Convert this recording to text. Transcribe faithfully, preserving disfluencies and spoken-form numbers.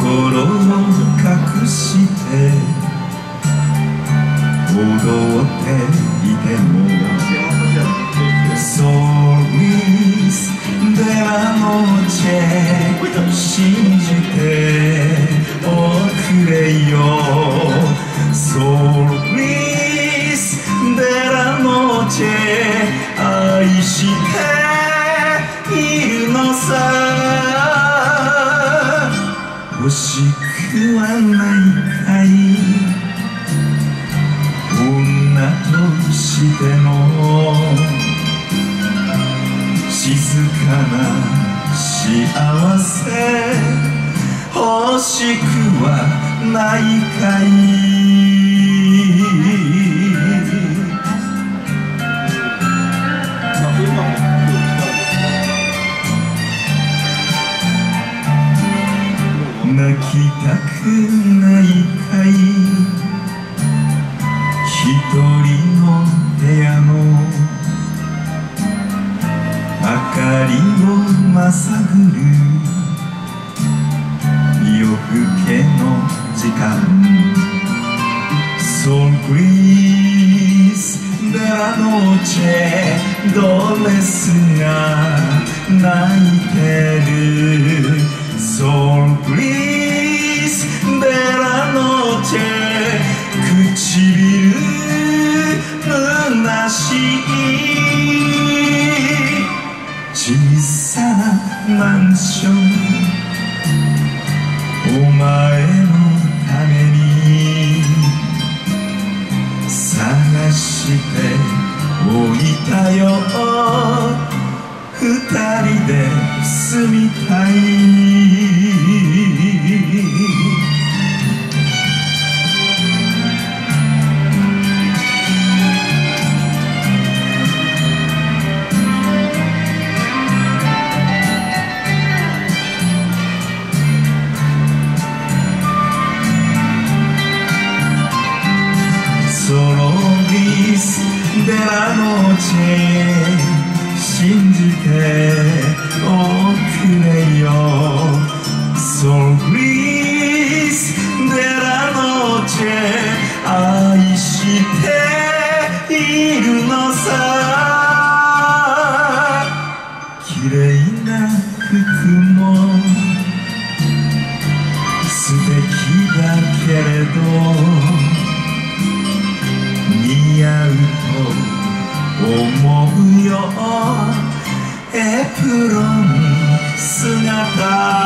心を隠して踊っていてもソーリスデラノチェ信じておくれよソーリスデラノチェ愛しているのさ欲しくはないかい女としての静かな幸せ欲しくはないかい泣きたくないかい一人の部屋の明かりをまさぐる夜更けの時間ソルグリスデラノチェドレスが泣いてるソルグリスデラノチェ唇虚しい小さなマンションお前のために探しておいたよ二人で住みたいソロリスデラノチェ信じておくれよソロリスデラノチェ愛しているのさ綺麗な服も素敵だけれど似合うと思うよエプロン姿